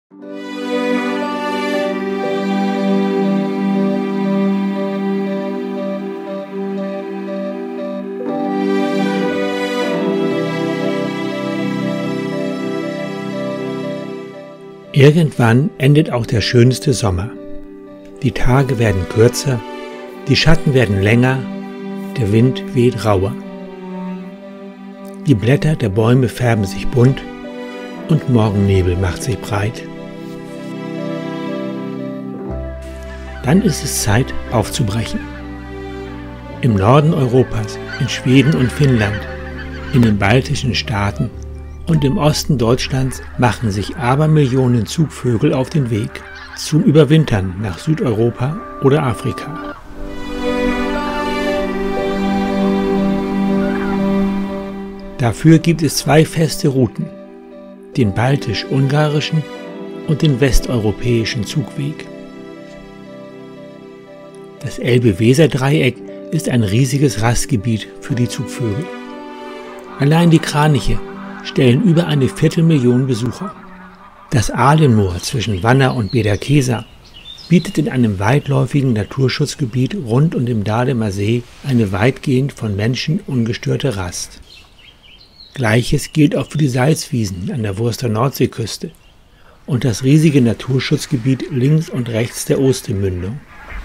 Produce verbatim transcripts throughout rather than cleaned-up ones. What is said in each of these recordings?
Irgendwann endet auch der schönste Sommer. Die Tage werden kürzer, die Schatten werden länger, der Wind weht rauer. Die Blätter der Bäume färben sich bunt und Morgennebel macht sich breit. Dann ist es Zeit, aufzubrechen. Im Norden Europas, in Schweden und Finnland, in den baltischen Staaten und im Osten Deutschlands machen sich Abermillionen Zugvögel auf den Weg zum Überwintern nach Südeuropa oder Afrika. Dafür gibt es zwei feste Routen, den baltisch-ungarischen und den westeuropäischen Zugweg. Das Elbe-Weser-Dreieck ist ein riesiges Rastgebiet für die Zugvögel. Allein die Kraniche stellen über eine Viertelmillion Besucher. Das Ahlenmoor zwischen Wanner und Bederkesa bietet in einem weitläufigen Naturschutzgebiet rund um den Dahlemer See eine weitgehend von Menschen ungestörte Rast. Gleiches gilt auch für die Salzwiesen an der Wurster Nordseeküste und das riesige Naturschutzgebiet links und rechts der Ostermündung.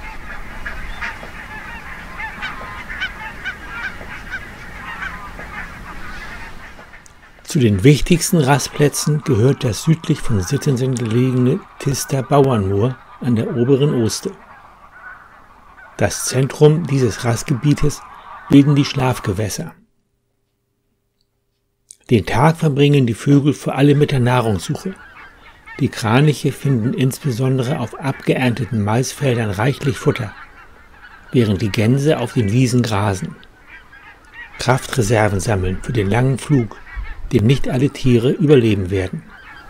Zu den wichtigsten Rastplätzen gehört das südlich von Sittensen gelegene Tister Bauernmoor an der oberen Oste. Das Zentrum dieses Rastgebietes bilden die Schlafgewässer. Den Tag verbringen die Vögel vor allem mit der Nahrungssuche. Die Kraniche finden insbesondere auf abgeernteten Maisfeldern reichlich Futter, während die Gänse auf den Wiesen grasen. Kraftreserven sammeln für den langen Flug, den nicht alle Tiere überleben werden.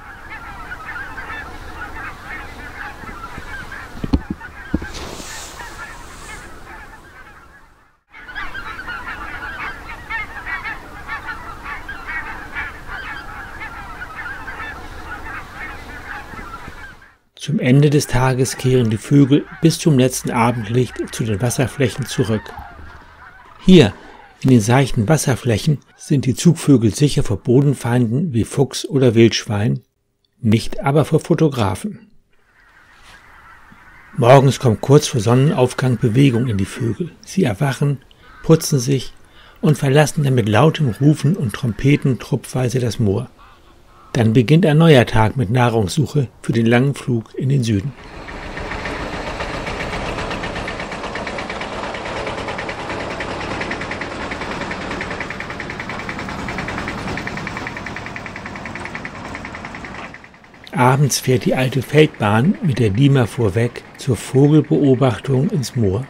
Zum Ende des Tages kehren die Vögel bis zum letzten Abendlicht zu den Wasserflächen zurück. Hier, in den seichten Wasserflächen, sind die Zugvögel sicher vor Bodenfeinden wie Fuchs oder Wildschwein, nicht aber vor Fotografen. Morgens kommt kurz vor Sonnenaufgang Bewegung in die Vögel. Sie erwachen, putzen sich und verlassen dann mit lautem Rufen und Trompeten truppweise das Moor. Dann beginnt ein neuer Tag mit Nahrungssuche für den langen Flug in den Süden. Abends fährt die alte Feldbahn mit der Diemer vorweg zur Vogelbeobachtung ins Moor.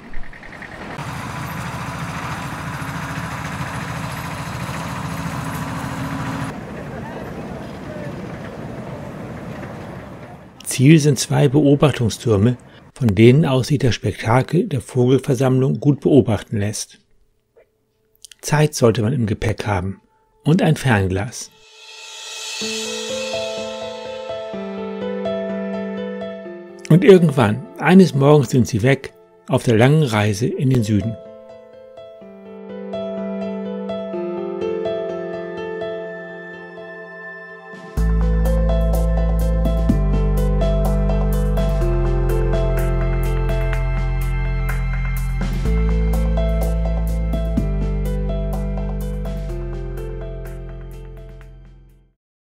Ziel sind zwei Beobachtungstürme, von denen aus sich das Spektakel der Vogelversammlung gut beobachten lässt. Zeit sollte man im Gepäck haben und ein Fernglas. Und irgendwann, eines Morgens sind sie weg, auf der langen Reise in den Süden.